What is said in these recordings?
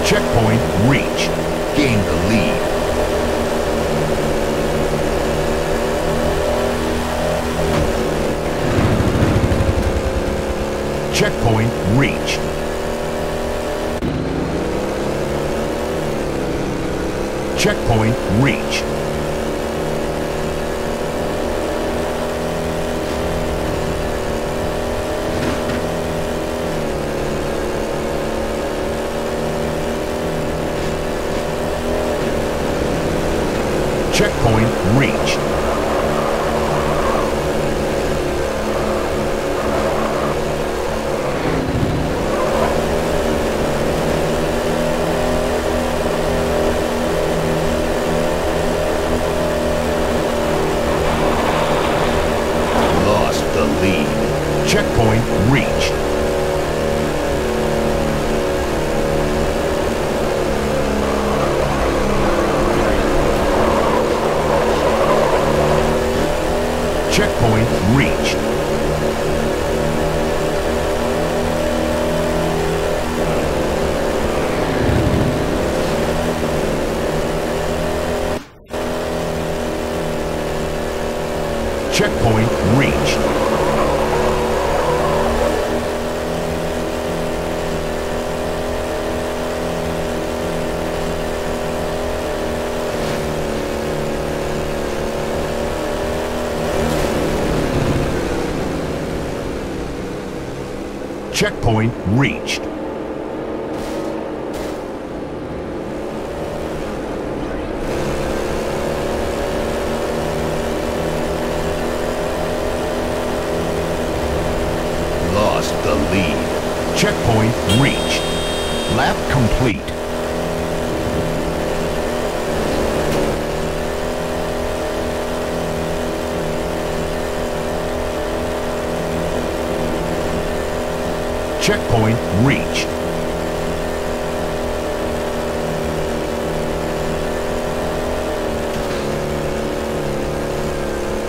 Checkpoint reached. Gain the lead. Checkpoint reached. Checkpoint reached. Checkpoint reached. Lost the lead. Checkpoint reached. Checkpoint reached. Checkpoint reached. Checkpoint reached. Lost the lead. Checkpoint reached. Lap complete. Checkpoint reached.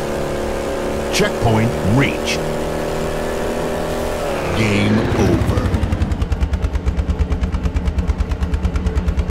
Checkpoint reached. Game over.